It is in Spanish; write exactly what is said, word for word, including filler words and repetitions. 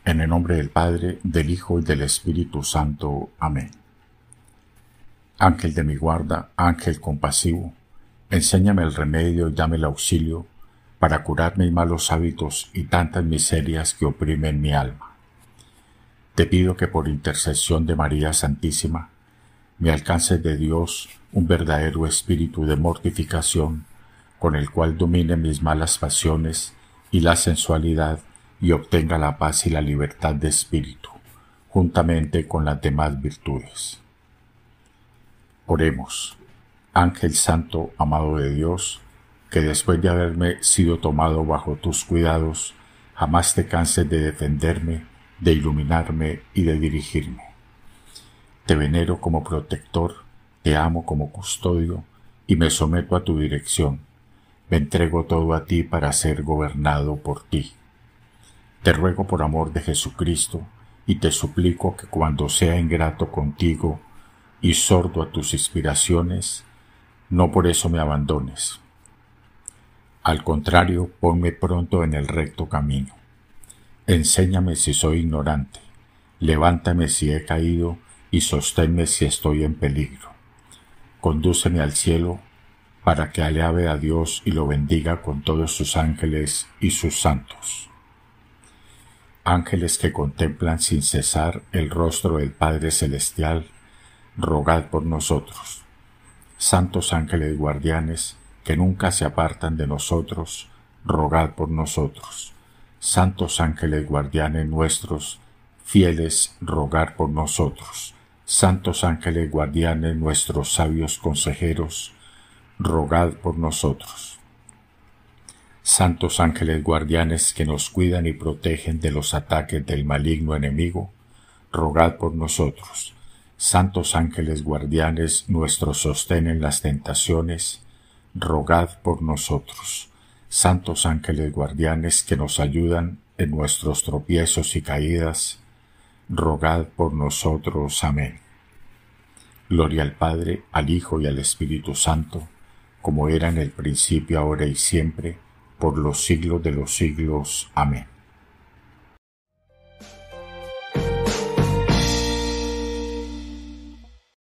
En el nombre del Padre, del Hijo y del Espíritu Santo. Amén. Ángel de mi guarda, ángel compasivo, enséñame el remedio y dame el auxilio para curar mis malos hábitos y tantas miserias que oprimen mi alma. Te pido que por intercesión de María Santísima me alcance de Dios un verdadero espíritu de mortificación con el cual domine mis malas pasiones y la sensualidad y obtenga la paz y la libertad de espíritu, juntamente con las demás virtudes. Oremos. Ángel Santo, amado de Dios, que después de haberme sido tomado bajo tus cuidados, jamás te canses de defenderme, de iluminarme y de dirigirme. Te venero como protector, te amo como custodio y me someto a tu dirección. Me entrego todo a ti para ser gobernado por ti. Te ruego por amor de Jesucristo y te suplico que cuando sea ingrato contigo y sordo a tus inspiraciones, no por eso me abandones. Al contrario, ponme pronto en el recto camino. Enséñame si soy ignorante, levántame si he caído y sosténme si estoy en peligro. Condúceme al cielo para que alabe a Dios y lo bendiga con todos sus ángeles y sus santos. Ángeles que contemplan sin cesar el rostro del Padre Celestial, rogad por nosotros. Santos ángeles guardianes, que nunca se apartan de nosotros, rogad por nosotros. Santos ángeles guardianes nuestros, fieles, rogad por nosotros. Santos ángeles guardianes nuestros sabios consejeros, rogad por nosotros. Santos ángeles guardianes que nos cuidan y protegen de los ataques del maligno enemigo, rogad por nosotros. Santos ángeles guardianes nuestros sostén en las tentaciones, rogad por nosotros. Santos ángeles guardianes que nos ayudan en nuestros tropiezos y caídas, rogad por nosotros. Amén. Gloria al Padre, al Hijo y al Espíritu Santo, como era en el principio, ahora y siempre, por los siglos de los siglos. Amén.